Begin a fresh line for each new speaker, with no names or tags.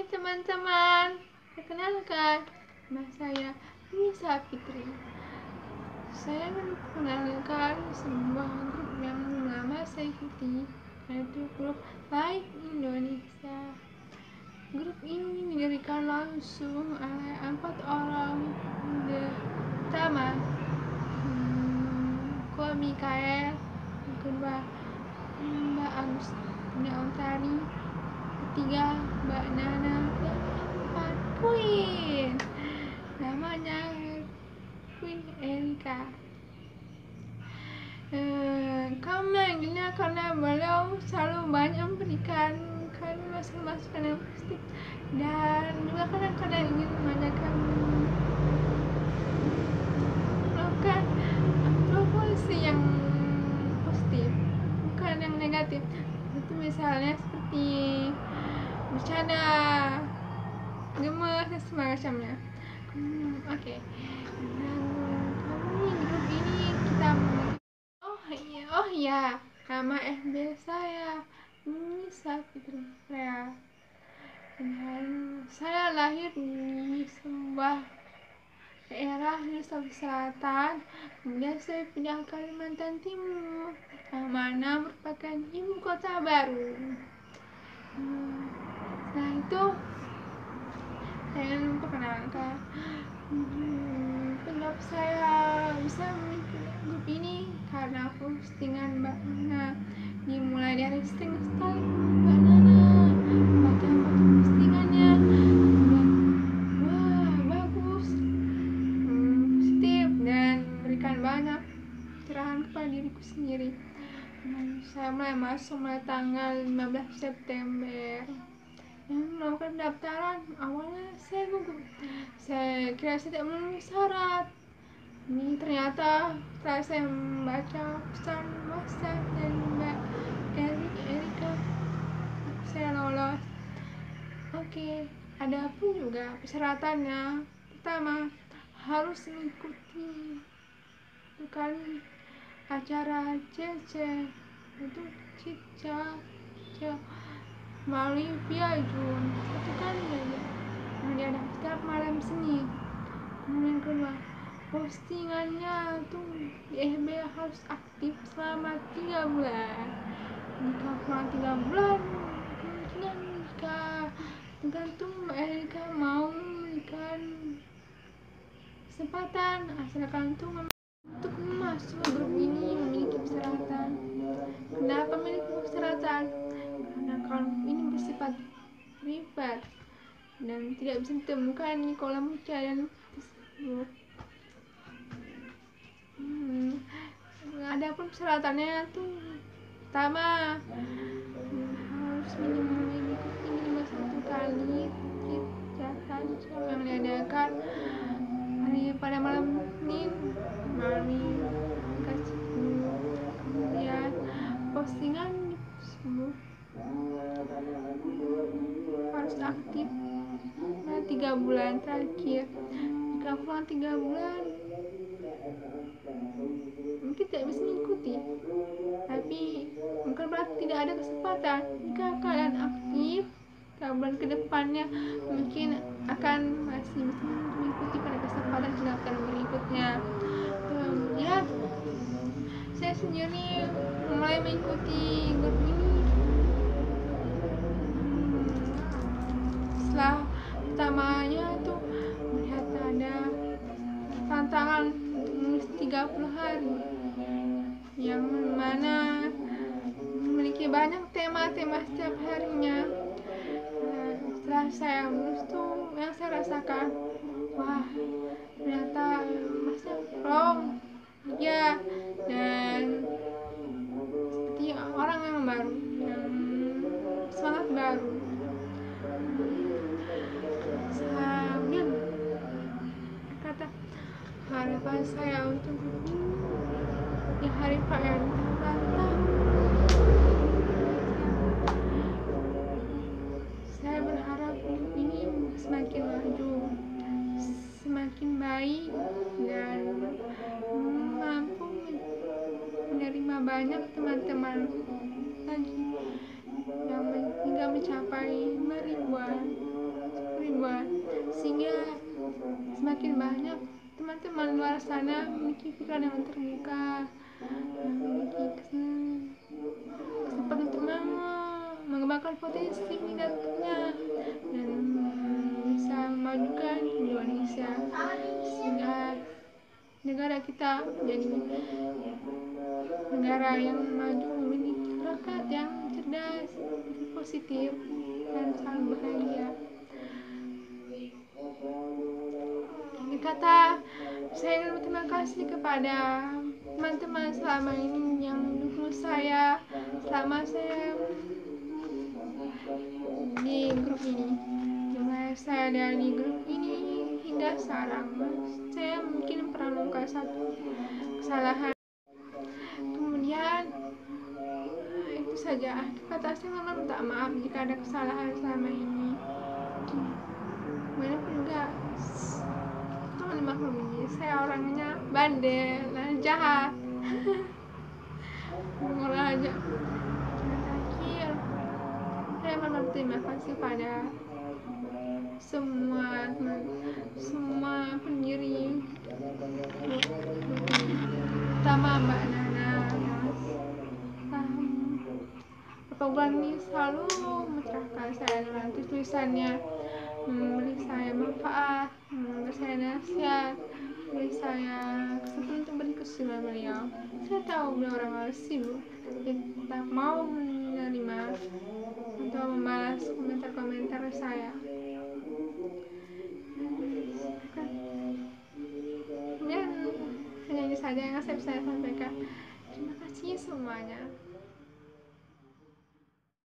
teman-teman, perkenalkan, nama saya Nisa Fitri. Saya memperkenalkan sebuah grup yang lama saya ikuti, yaitu grup Baik Indonesia. Grup ini didirikan langsung oleh 4 orang. Pertama, Ko Mikael, yang kedua Mbak Agustina Ontari, ketiga Mbak Nana, keempat Queen, namanya Queen Erika. Kami manggilnya karena beliau selalu banyak memberikan masukan yang positif dan juga kadang-kadang ingin menanyakan melakukan promosi yang positif, bukan yang negatif. Itu misalnya seperti bercanda, gemes dan semacamnya. Oke. Kami grup ini kita oh iya, nama FB saya Nisa Fitri. Dan saya lahir di sebuah daerah di Sulawesi Selatan, kemudian saya pindah ke Kalimantan Timur, yang mana merupakan ibu kota baru. Setelah itu saya memperkenalkan penyebab saya bisa mengikuti grup ini karena postingan Mbak Nana, dimulai dari sering sekali Mbak Nana baca postingannya, dan wah bagus, positif dan memberikan banyak cerahan kepada diriku sendiri. Saya mulai tanggal 15 September yang melakukan pendaftaran. Awalnya saya gugup, saya kira saya tidak memenuhi syarat. Ini ternyata setelah saya membaca pesan WhatsApp dan Mbak Erika, saya lolos. Oke, ada pun juga persyaratannya. Pertama, harus mengikuti kali acara CC, itu Cica melalui via Zoom 1 kali aja yang diadakan setiap malam Senin. Kemudian kedua, postingannya tuh di FB harus aktif selama 3 bulan. Jika kurang 3 bulan, kemungkinan jika tergantung Mbak Erika mau memberikan kesempatan, asalkan tuh untuk masuk grup ini memiliki persyaratan. Kenapa memiliki persyaratan? Karena kalau ini bersifat privat dan tidak bisa ditemukan di kolom pencarian Facebook. Ada pun persyaratannya tuh, pertama harus minimal 1 kali yang diadakan pada malam Senin melalui aplikasi. Kemudian postingan di Facebook harus aktif 3 bulan terakhir. Jika kurang 3 bulan mungkin tidak bisa mengikuti, tapi bukan berarti tidak ada kesempatan. Jika kalian aktif 3 bulan ke depannya, mungkin akan masih bisa mengikuti pada kesempatan pendaftaran berikutnya. Ya, saya sendiri mulai mengikuti grup ini setelah pertamanya tuh melihat ada tantangan menulis 30 hari yang mana memiliki banyak tema-tema setiap harinya. Setelah saya menulis tuh, yang saya rasakan, wah ternyata masih long ya, dan seperti orang yang baru, yang semangat baru. Kemudian kata harapan saya untuk di hari perayaan ulang tahun, saya berharap ini semakin maju, semakin baik, dan mampu menerima banyak teman-teman lagi yang hingga mencapai 5 ribuan. kemajuan, sehingga semakin banyak teman-teman luar sana memiliki pikiran yang terbuka, memiliki kesempatan untuk mengembangkan potensi minatnya dan bisa memajukan Indonesia, sehingga negara kita menjadi negara yang maju, memiliki rakyat yang cerdas, positif, dan selalu bahagia. Ini kata, saya ingin berterima kasih kepada teman-teman selama ini yang mendukung saya selama saya di grup ini. Mulai saya dari grup ini hingga sekarang, saya mungkin pernah melakukan satu kesalahan. Kemudian itu saja. Kata saya memang minta maaf jika ada kesalahan selama ini. Walaupun juga tolong dimaklumi, saya orangnya bandel dan jahat. Mengolah aja. Terakhir, saya memang berterima kasih pada semua pendiri, terutama Mbak Nana, beberapa bulan ini selalu mencerahkan saya dengan tulisannya, memberi saya manfaat, memberi saya nasihat, memberi saya kesempatan untuk berdiskusi dengan beliau. Saya tahu beliau orang harus sibuk, tidak mau menerima atau membalas komentar-komentar saya. Dan hanya ini saja yang saya bisa sampaikan. Terima kasih semuanya.